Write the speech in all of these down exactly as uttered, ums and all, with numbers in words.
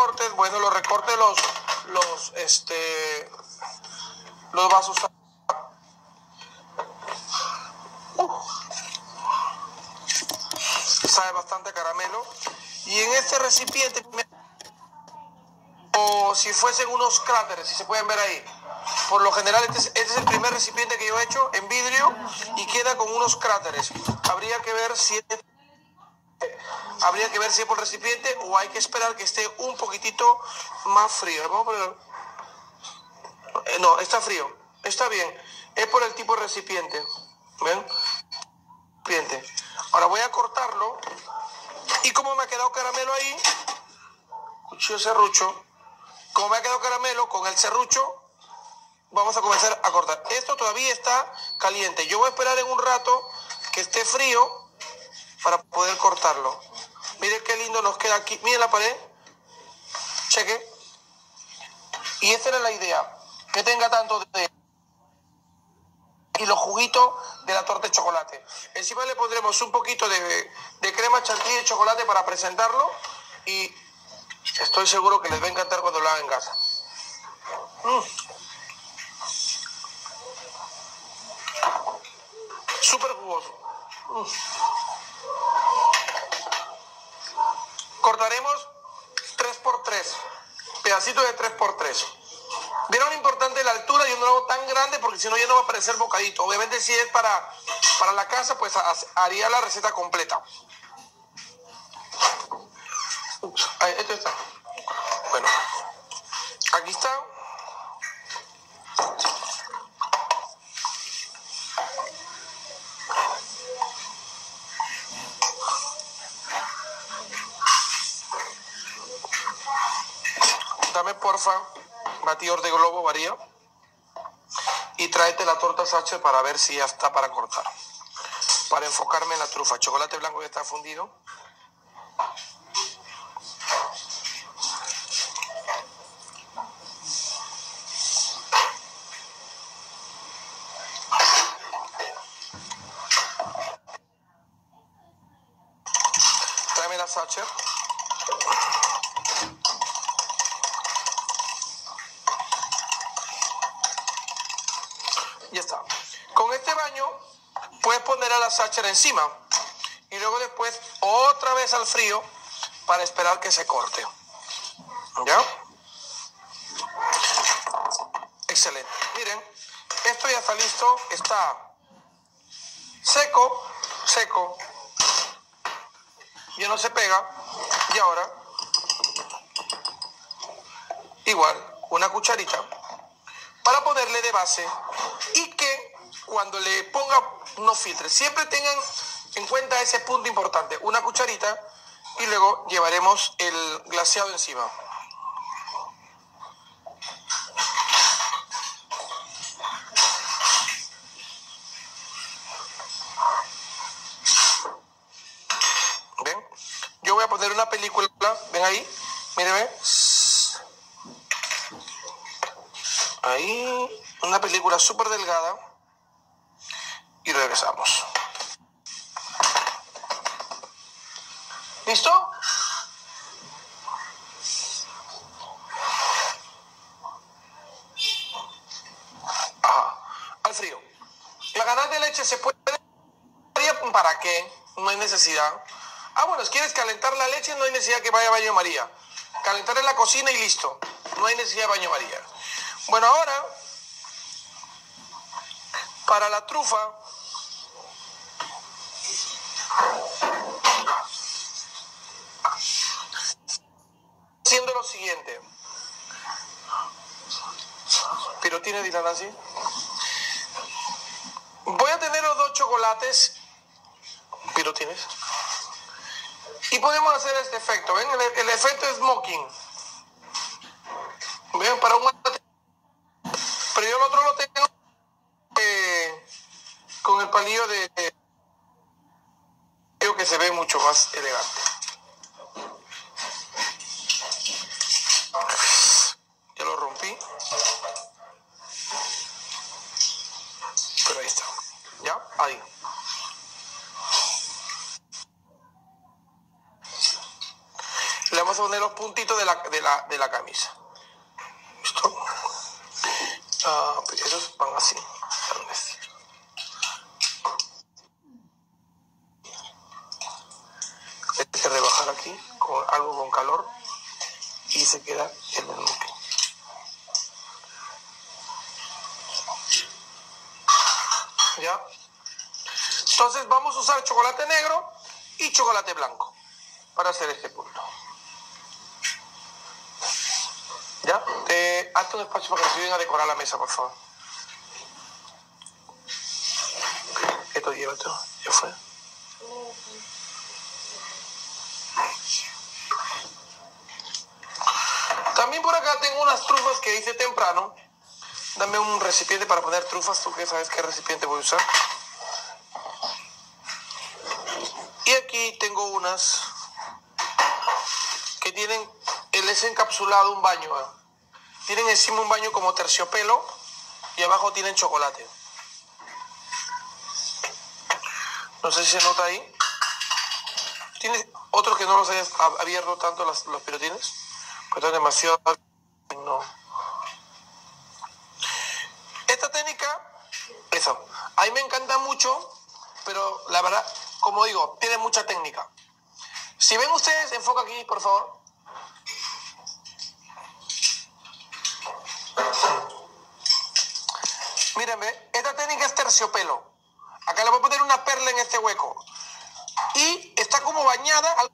recortes, bueno, los recortes los, los, este, los vas a usar. Uh, sabe bastante a caramelo. Y en este recipiente, o si fuesen unos cráteres, si se pueden ver ahí. Por lo general, este es, este es el primer recipiente que yo he hecho en vidrio y queda con unos cráteres. Habría que ver si es, habría que ver si es por recipiente o hay que esperar que esté un poquitito más frío. Vamos a poner, eh, no, está frío, está bien. Es por el tipo de recipiente. ¿Ven? Recipiente. Ahora voy a cortarlo y como me ha quedado caramelo ahí, cuchillo serrucho, como me ha quedado caramelo con el serrucho, vamos a comenzar a cortar. Esto todavía está caliente. Yo voy a esperar en un rato que esté frío para poder cortarlo. Miren qué lindo nos queda aquí. Miren la pared. Cheque. Y esta era la idea. Que tenga tanto de... y los juguitos de la torta de chocolate. Encima le pondremos un poquito de, de crema chantilly de chocolate para presentarlo. Y estoy seguro que les va a encantar cuando lo hagan en casa. Mm. Súper jugoso. Mm. Cortaremos tres por tres. Pedacitos de tres por tres. ¿Vieron lo importante de la altura? Yo no lo hago tan grande porque si no ya no va a parecer bocadito. Obviamente si es para, para la casa, pues haría la receta completa. Ups, ahí, esto está. Bueno, aquí está. Dame porfa, batidor de globo, varía. Y tráete la torta Sacher para ver si ya está para cortar. Para enfocarme en la trufa. Chocolate blanco ya está fundido. Tráeme la Sacher. Ya está. Con este baño puedes poner a la Sacher encima y luego después otra vez al frío para esperar que se corte. ¿Ya? Excelente. Miren, esto ya está listo. Está seco, seco. Ya no se pega. Y ahora, igual, una cucharita para ponerle de base y que cuando le ponga no filtre. Siempre tengan en cuenta ese punto importante. Una cucharita y luego llevaremos el glaseado encima. ¿Ven? Yo voy a poner una película. ¿Ven ahí? Mírenme. Ahí. Una película súper delgada. Y regresamos. ¿Listo? Ajá. Al frío. La ganancia de leche se puede... ¿Para qué? No hay necesidad. Ah, bueno, si quieres calentar la leche, no hay necesidad que vaya a baño María. Calentar en la cocina y listo. No hay necesidad de baño María. Bueno, ahora... para la trufa, haciendo lo siguiente. Pero tiene Dylan así. Voy a tener los dos chocolates. Pero tienes. Y podemos hacer este efecto. ¿Ven? El, el efecto smoking. ¿Ven? Para un... Pero yo el otro lo tengo eh, con el palillo de... Creo que se ve mucho más elegante. Ya lo rompí. Pero ahí está. ¿Ya? Ahí. le vamos a poner los puntitos de la, de la, de la camisa. ¿Listo? Uh, esos van así. Hay que rebajar aquí con algo con calor y se queda en el nuque. ¿Ya? Entonces vamos a usar chocolate negro y chocolate blanco para hacer este punto. ¿Ya? Eh, hazte un espacio para que se vayan a decorar la mesa, por favor. Esto llévate, ya fue. También por acá tengo unas trufas que hice temprano. Dame un recipiente para poner trufas, tú que sabes qué recipiente voy a usar. Y aquí tengo unas que tienen, les he encapsulado un baño. ¿eh? Tienen encima un baño como terciopelo y abajo tienen chocolate. No sé si se nota ahí. ¿Tienes otros que no los hayas abierto tanto los, los pirotines? Pues están demasiado... No. Esta técnica, eso, a mí me encanta mucho, pero la verdad, como digo, tiene mucha técnica. Si ven ustedes, enfoca aquí, por favor. Mírenme, esta técnica es terciopelo. Acá le voy a poner una perla en este hueco. Y está como bañada al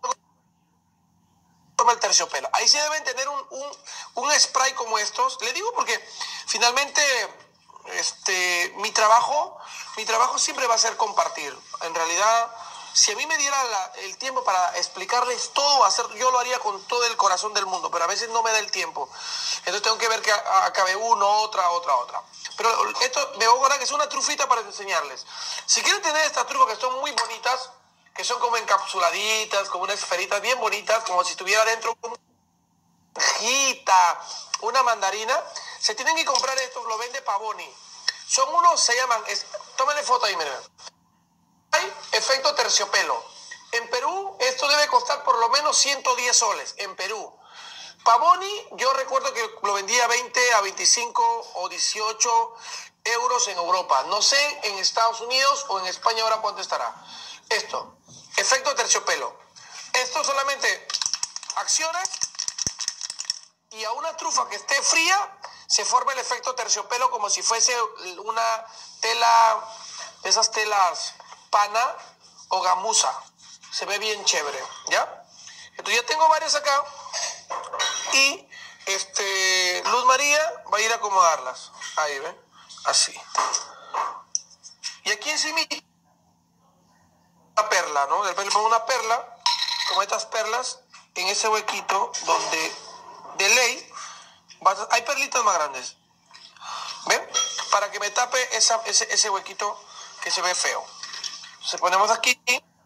el terciopelo. Ahí sí deben tener un, un, un spray como estos. Le digo porque finalmente este, mi trabajo, mi trabajo siempre va a ser compartir. En realidad, si a mí me diera la, el tiempo para explicarles todo, hacer, yo lo haría con todo el corazón del mundo, pero a veces no me da el tiempo. Entonces tengo que ver que acabe uno, otra, otra, otra. Pero esto me voy a acordar que es una trufita para enseñarles. Si quieren tener estas trufas que son muy bonitas, que son como encapsuladitas, como unas esferitas bien bonitas, como si tuviera dentro una hojita, una mandarina, se tienen que comprar estos, lo vende Pavoni. Son unos, se llaman, es, tómenle foto ahí, miren. Hay efecto terciopelo. En Perú esto debe costar por lo menos ciento diez soles, en Perú. Pavoni, yo recuerdo que lo vendía a veinte, a veinticinco o dieciocho euros en Europa. No sé en Estados Unidos o en España ahora cuánto estará. Esto, efecto terciopelo. Esto solamente acciones y a una trufa que esté fría se forma el efecto terciopelo como si fuese una tela, esas telas pana o gamuza. Se ve bien chévere, ¿ya? Entonces ya tengo varias acá y este, Luz María va a ir a acomodarlas. Ahí, ¿ven? Así. Y aquí encima una perla, ¿no? De repente le pongo una perla, como estas perlas, en ese huequito donde de ley vas a, hay perlitas más grandes. ¿Ven? Para que me tape esa, ese, ese huequito que se ve feo. Entonces ponemos aquí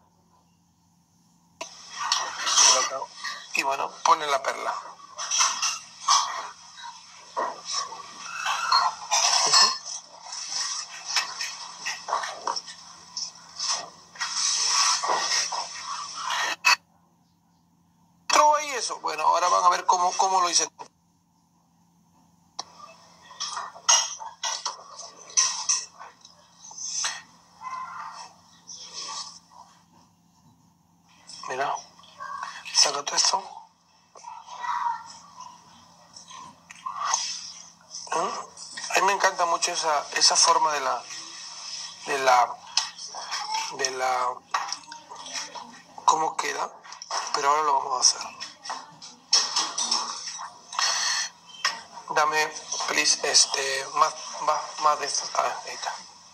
y bueno, ponen la perla. Uh-huh. ¿Entró ahí eso? Bueno, ahora van a ver cómo, cómo lo hice. Mira, saca todo esto. ¿Mm? A mí me encanta mucho esa, esa forma de la, de la, de la, cómo queda, pero ahora lo vamos a hacer. Dame, please, este, más, más, más de esto. Ah, ahí está.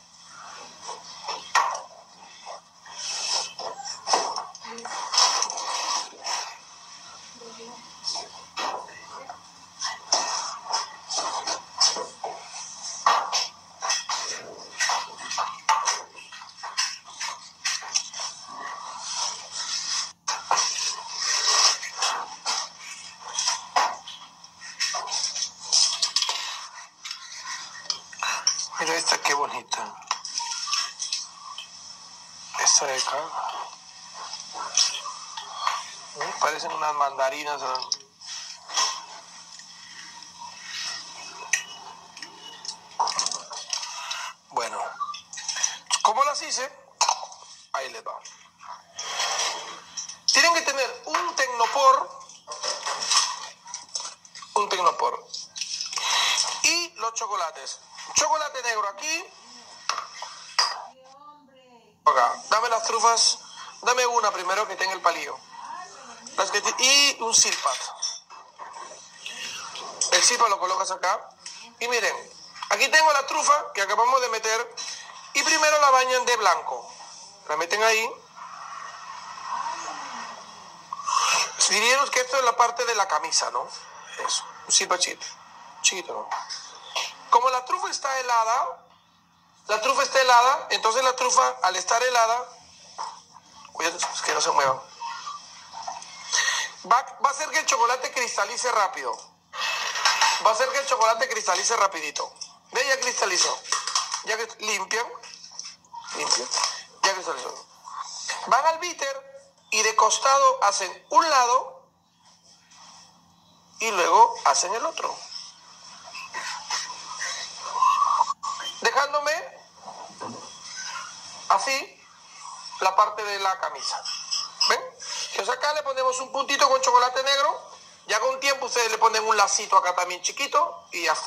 Mira esta, qué bonita. Esta de acá. Parecen unas mandarinas, ¿no? Bueno, ¿cómo las hice? Ahí les va. Tienen que tener un tecnopor, un tecnopor y los chocolates. Chocolate negro aquí. Acá. Dame las trufas. Dame una primero que tenga el palillo. Las que y un silpat. El silpat lo colocas acá. Y miren, aquí tengo la trufa que acabamos de meter. Y primero la bañan de blanco. La meten ahí. Diríamos que esto es la parte de la camisa, ¿no? Eso. Un silpat chiquito. Chiquito, ¿no? Como la trufa está helada, la trufa está helada, entonces la trufa al estar helada, cuidado, es que no se mueva, va, va a hacer que el chocolate cristalice rápido. Va a hacer que el chocolate cristalice rapidito. ¿Ve? Ya cristalizó. Ya que limpian, limpian, ya cristalizó. Van al bitter y de costado hacen un lado y luego hacen el otro. Dejándome así la parte de la camisa. ¿Ven? Entonces acá le ponemos un puntito con chocolate negro. Ya con tiempo ustedes le ponen un lacito acá también chiquito y ya está.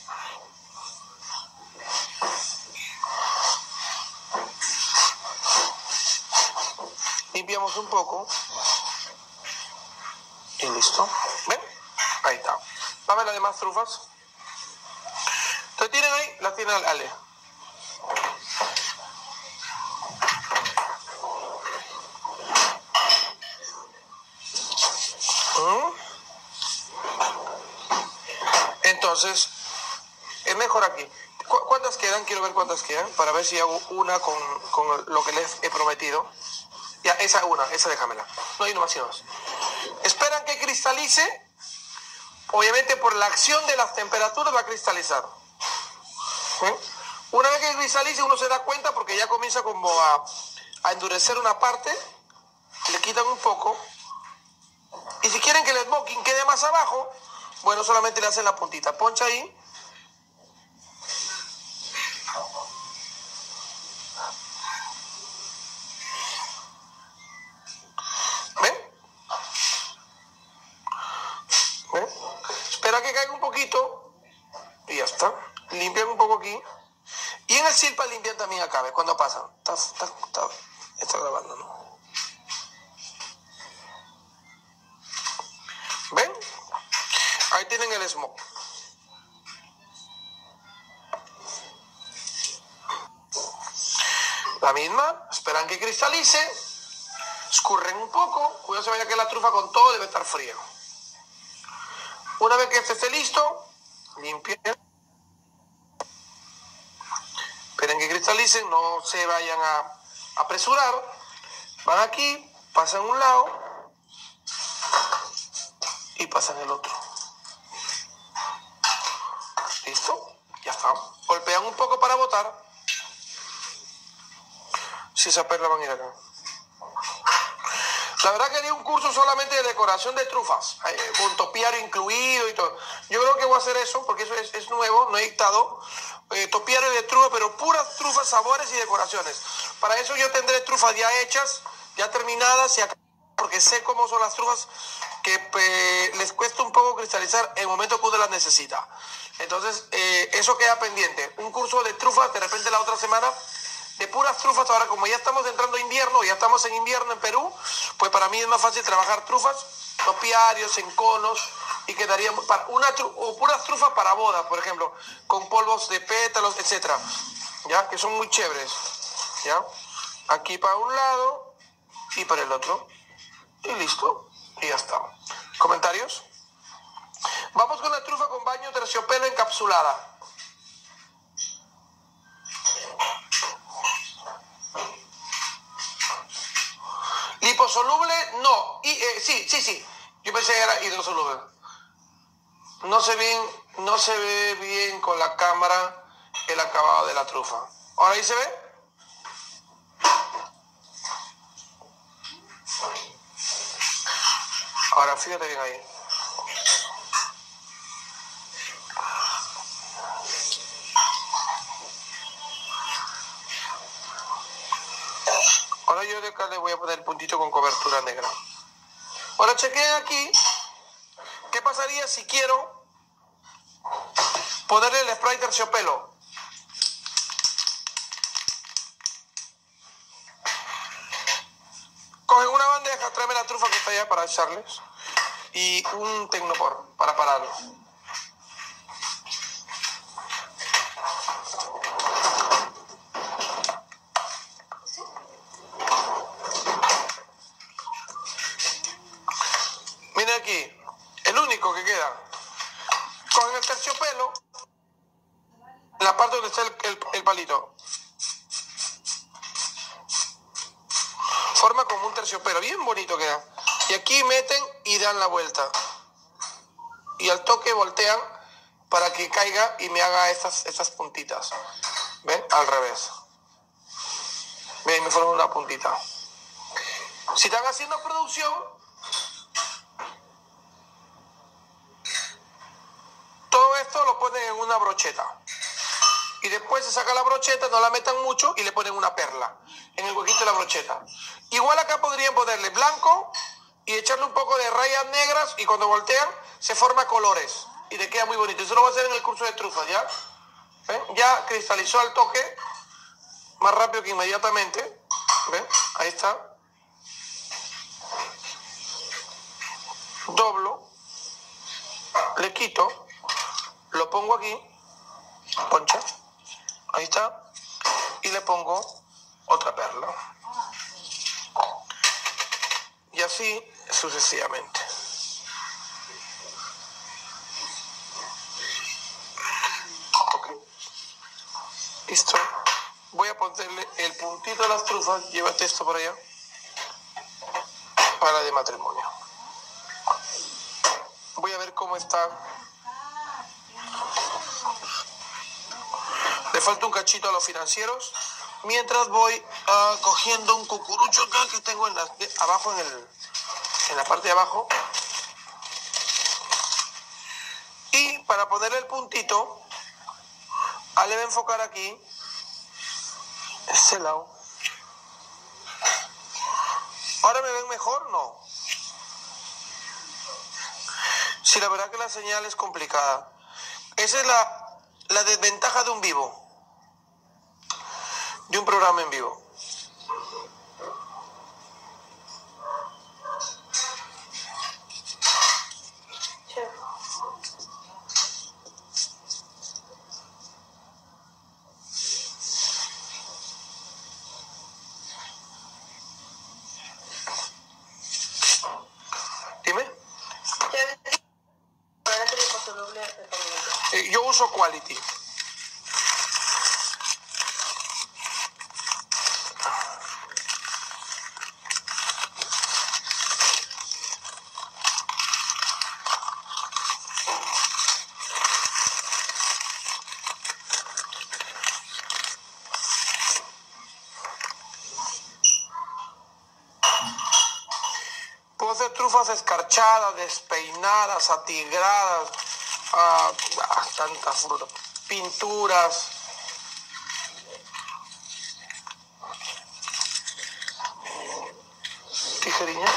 Limpiamos un poco. Y listo. ¿Ven? Ahí está. Dame las demás trufas. ¿Ustedes tienen ahí? Las tiene Ale. ¿Mm? Entonces, es mejor aquí. ¿Cu ¿Cuántas quedan? Quiero ver cuántas quedan para ver si hago una con, con lo que les he prometido. Ya, esa una, esa déjamela. No hay más y más. Esperan que cristalice. Obviamente por la acción de las temperaturas va a cristalizar. ¿Eh? Una vez que cristalice uno se da cuenta porque ya comienza como a, a endurecer una parte, le quitan un poco y si quieren que el smoking quede más abajo, bueno, solamente le hacen la puntita, poncha ahí ¿ven? ¿Ven? Espera que caiga un poquito y ya está, limpian un poco aquí. Y en el silpa limpian también acá, ¿ves? Cuando pasan. Está, está, está, está grabando, ¿no? ¿Ven? Ahí tienen el smoke. La misma, esperan que cristalice, escurren un poco, cuidado se vaya que la trufa con todo debe estar fría. Una vez que este esté listo, limpien. Esperen que cristalicen, no se vayan a apresurar. Van aquí, pasan un lado y pasan el otro. ¿Listo? Ya está. Golpean un poco para botar. Si esa perla van a ir acá. La verdad que haría un curso solamente de decoración de trufas, con topiario incluido y todo. Yo creo que voy a hacer eso porque eso es, es nuevo, no he dictado. Eh, topiario de trufa, pero puras trufas, sabores y decoraciones. Para eso yo tendré trufas ya hechas, ya terminadas, y acá, porque sé cómo son las trufas que eh, les cuesta un poco cristalizar en el momento que uno las necesita. Entonces, eh, eso queda pendiente. Un curso de trufas, de repente la otra semana, de puras trufas. Ahora, como ya estamos entrando a invierno, ya estamos en invierno en Perú, pues para mí es más fácil trabajar trufas, topiarios, en conos, y quedaría para una tru o puras trufas para bodas, por ejemplo, con polvos de pétalos, etcétera, ya, que son muy chéveres, ya. Aquí para un lado y para el otro, y listo, y ya está. ¿Comentarios? Vamos con la trufa con baño terciopelo encapsulada. ¿Liposoluble? No. Y, eh, sí, sí, sí. Yo pensé que era hidrosoluble. No se, bien, no se ve bien con la cámara el acabado de la trufa. ¿Ahora ahí se ve? fíjate bien ahí. Ahora yo de acá le voy a poner el puntito con cobertura negra. Ahora chequeen aquí. ¿Qué pasaría si quiero ponerle el spray terciopelo? Cogen una bandeja, tráeme la trufa que está allá para echarles y un tecnopor para pararlo. Miren aquí, el único que queda. Cogen el terciopelo, en la parte donde está el, el, el palito. Forma como un terciopelo, bien bonito queda. Y aquí meten y dan la vuelta. Y al toque voltean para que caiga y me haga estas, estas puntitas. ¿Ven? Al revés. Ven, me forma una puntita. Si están haciendo producción, todo esto lo ponen en una brocheta. Y después se saca la brocheta, no la metan mucho y le ponen una perla en el huequito de la brocheta. Igual acá podrían ponerle blanco y echarle un poco de rayas negras y cuando voltean se forma colores y le queda muy bonito. Eso lo voy a hacer en el curso de trufas, ¿ya? ¿Ven? Ya cristalizó al toque, más rápido que inmediatamente. ¿Ven? Ahí está. Doblo, le quito, lo pongo aquí, poncha. Ahí está. Y le pongo otra perla. Y así sucesivamente. Ok. Listo. Voy a ponerle el puntito de las trufas. Llévate esto por allá. Para de matrimonio. Voy a ver cómo está. Le falta un cachito a los financieros. Mientras voy uh, cogiendo un cucurucho acá que tengo en la, de, abajo en, el, en la parte de abajo. Y para ponerle el puntito, ah, le voy a enfocar aquí, este lado. ¿Ahora me ven mejor? No. Sí, la verdad que la señal es complicada. Esa es la, la desventaja de un vivo. De un programa en vivo. Dime. Eh, yo uso Quality. Puedo hacer trufas escarchadas, despeinadas, atigradas, ah, ah, tantas frutas, pinturas. Tijerilla.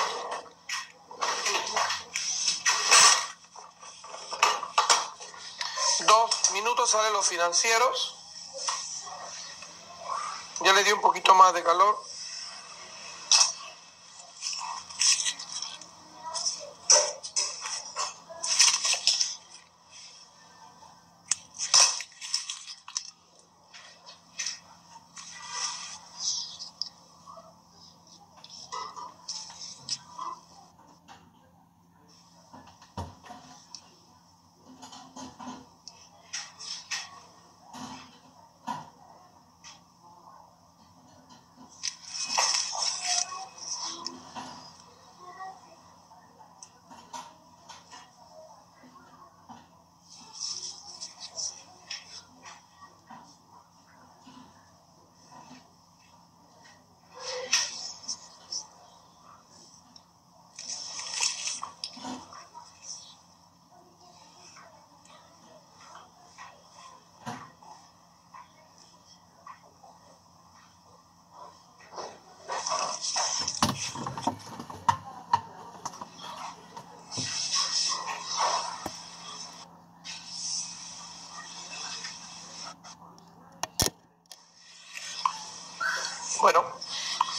Dos minutos salen los financieros. Ya le di un poquito más de calor.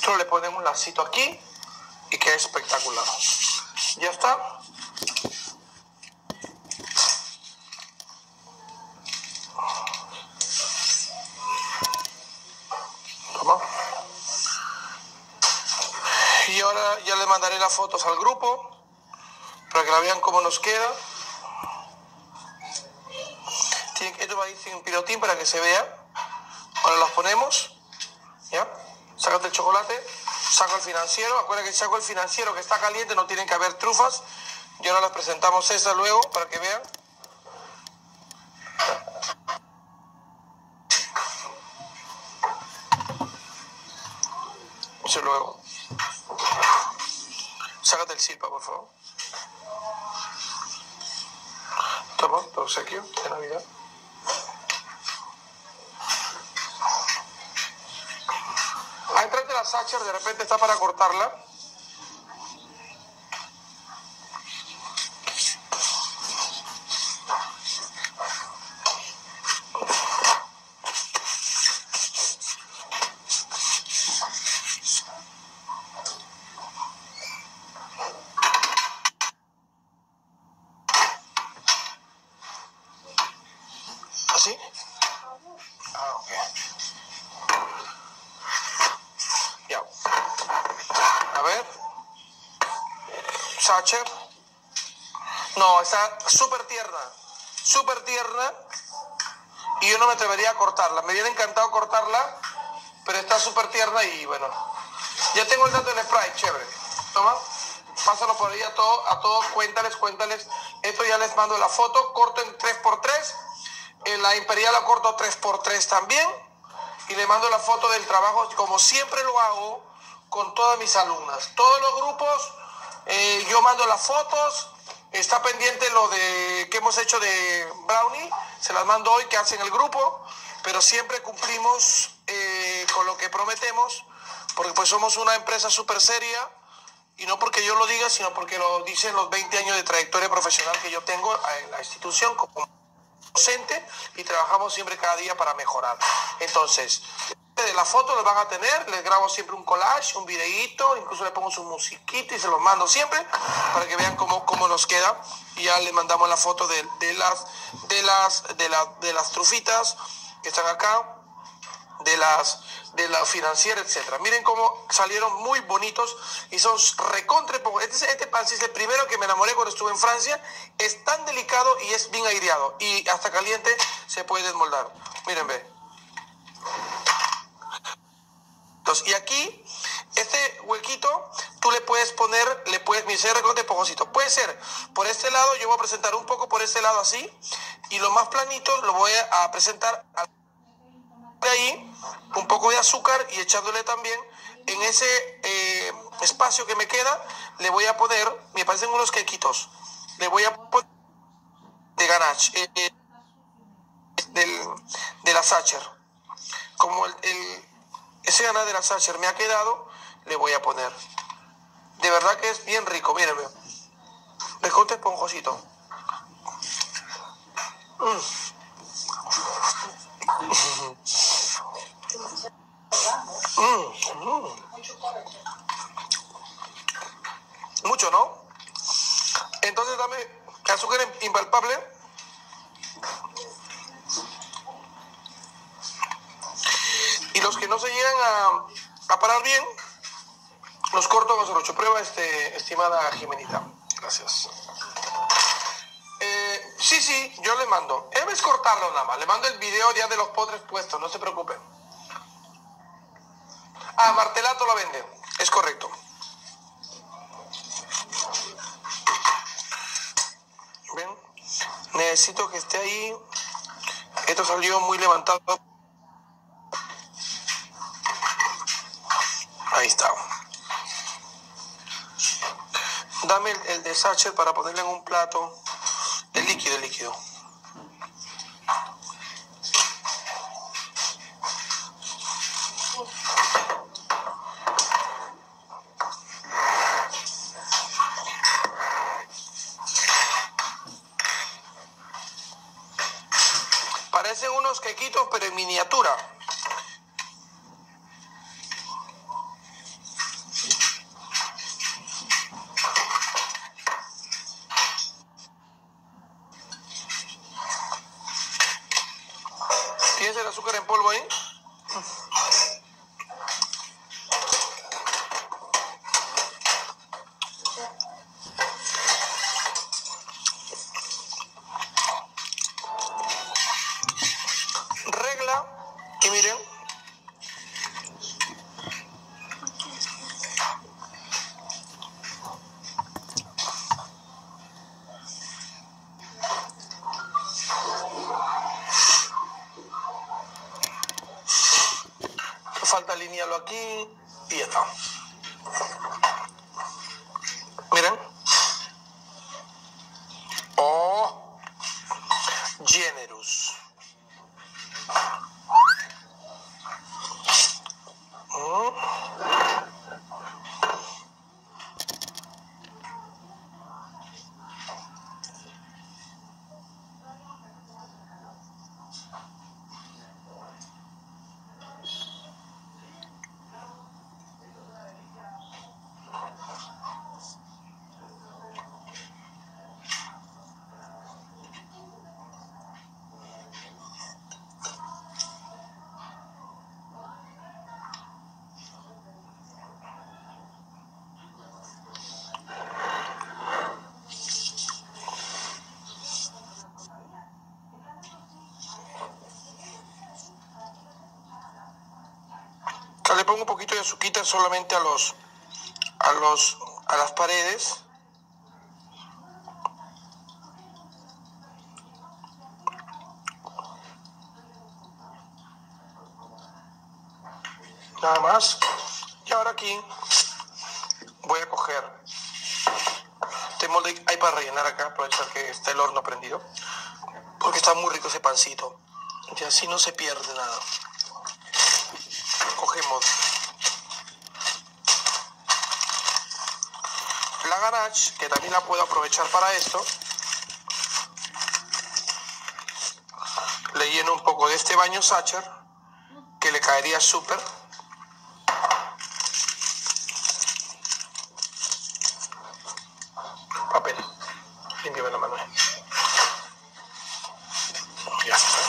Solo le ponemos un lacito aquí y queda espectacular. Ya está. Toma. Y ahora ya le mandaré las fotos al grupo para que la vean cómo nos queda. Esto va a ir sin pilotín para que se vea. Ahora las ponemos. ¿Ya? Sácate el chocolate. Saco el financiero. Acuérdate que saco el financiero que está caliente, no tienen que haber trufas. Y ahora las presentamos esas luego para que vean. Eso luego. Sácate el silpa, por favor. Toma, tu obsequio de Navidad. Ah, entrate la Sacher, de repente está para cortarla. ¿Así? Ah, ok. Ya. A ver. Sacher. No, está súper tierna. Súper tierna. Y yo no me atrevería a cortarla. Me hubiera encantado cortarla, pero está súper tierna y bueno. Ya tengo el dato del spray, chévere. Toma. Pásalo por ahí a todos, a todos, cuéntales, cuéntales. Esto ya les mando la foto. Corto en tres por tres. En la Imperial la corto tres por tres también. Y le mando la foto del trabajo, como siempre lo hago con todas mis alumnas. Todos los grupos, eh, yo mando las fotos. Está pendiente lo de que hemos hecho de Brownie. Se las mando hoy, que hacen el grupo. Pero siempre cumplimos eh, con lo que prometemos. Porque pues somos una empresa súper seria. Y no porque yo lo diga, sino porque lo dicen los veinte años de trayectoria profesional que yo tengo en la institución como docente, y trabajamos siempre cada día para mejorar. Entonces, de la foto los van a tener, les grabo siempre un collage, un videíto, incluso le pongo su musiquita y se los mando siempre para que vean cómo, cómo nos queda. Y ya le mandamos la foto de, de las de las de, la, de las trufitas que están acá, de las de la financiera, etcétera. Miren cómo salieron muy bonitos y son recontre. Este, este pan es el primero que me enamoré cuando estuve en Francia. Es tan delicado y es bien aireado y hasta caliente se puede desmoldar. Miren, ve. Entonces, y aquí este huequito tú le puedes poner, le puedes, mi ser recontra esponjosito. Puede ser por este lado, yo voy a presentar un poco por este lado así, y lo más planito lo voy a presentar a de ahí, un poco de azúcar, y echándole también en ese eh, espacio que me queda, le voy a poner, me parecen unos quequitos, le voy a poner de ganache, eh, eh, del, de la Sacher. Como el, el, ese ganache de la Sacher me ha quedado, le voy a poner. De verdad que es bien rico, mírenme. Recorte esponjosito. Mm. Mm, mm. Mucho, ¿no? Entonces dame azúcar impalpable. Y los que no se llegan a, a parar bien, los corto con serrucho. Prueba, este, estimada Jimenita. Gracias. Eh, sí, sí, yo le mando. Debes cortarlo nada más. Le mando el video ya de los postres puestos, no se preocupen. Ah, Martelato lo vende. Es correcto. ¿Ven? Necesito que esté ahí. Esto salió muy levantado. Ahí está. Dame el, el de Sacher para ponerle en un plato. El líquido, el líquido. Parecen unos quequitos, pero en miniatura. el azúcar en polvo ahí. Regla. Y miren. Falta alinearlo aquí y ya está. Miren. Oh, generous. Mm. Le pongo un poquito de azuquita solamente a los, a los, a las paredes. Nada más. Y ahora aquí voy a coger este molde, hay para rellenar acá, aprovechar que está el horno prendido, porque está muy rico ese pancito. Y así no se pierde nada. Cogemos la ganache, que también la puedo aprovechar para esto. Le lleno un poco de este baño Sacher, que le caería súper. Papel. Límpiame la mano. Ya está.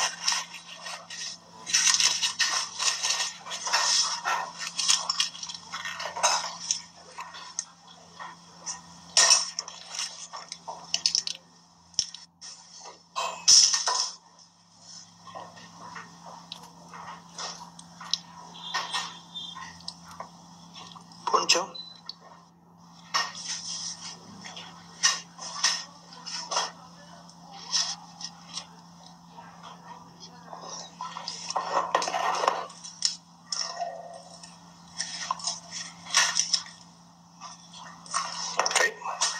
Poncho. Okay.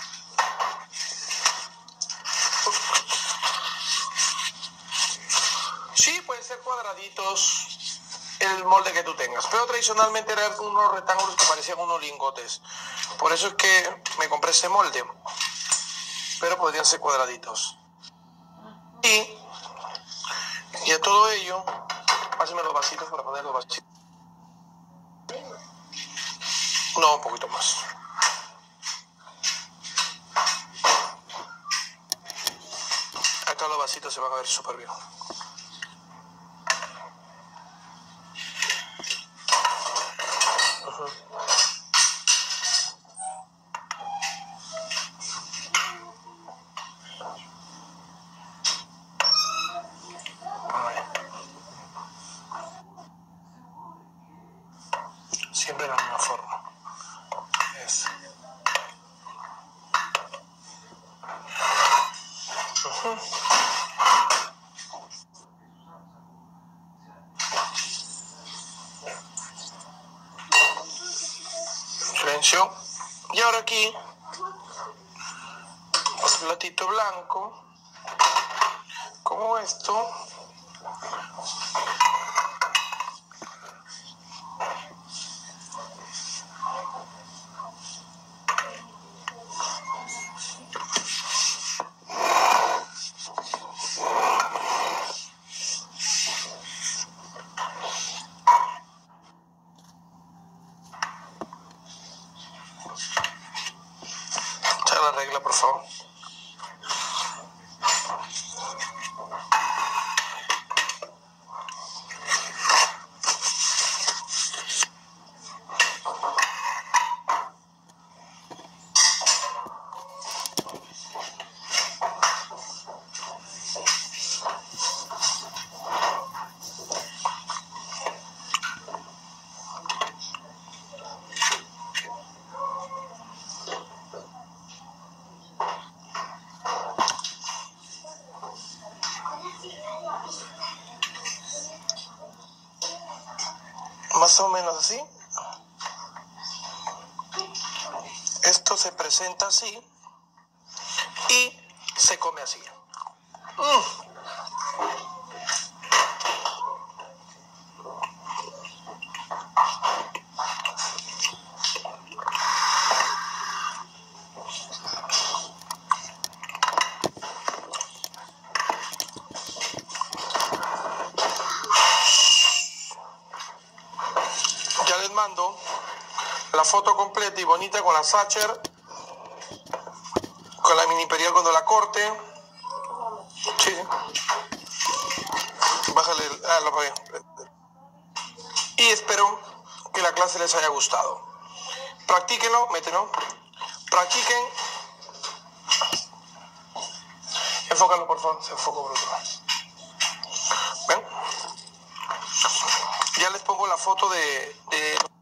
Sí, pueden ser cuadraditos el molde que tú tengas, pero tradicionalmente eran unos rectángulos que parecían unos lingotes. Por eso es que me compré ese molde, pero podrían ser cuadraditos. Y, y a todo ello, pásame los vasitos para poner los vasitos. No, un poquito más. Acá los vasitos se van a ver súper bien. Uh-huh. Siempre de la misma forma. Es. Uh-huh. Silencio. Y ahora aquí, un platito blanco, como esto. Echa la regla, por favor. más o menos así. Esto se presenta así y se come así. Mm. Ya les mando la foto completa y bonita con la Sacher, con la mini imperial cuando la corte. Sí, sí. Bájale, el, ah, lo apagué. Y espero que la clase les haya gustado. Practíquenlo, métenlo. Practiquen. Enfócalo, por favor. Se enfocó, bruto. ¿Ven? Ya les pongo la foto de... de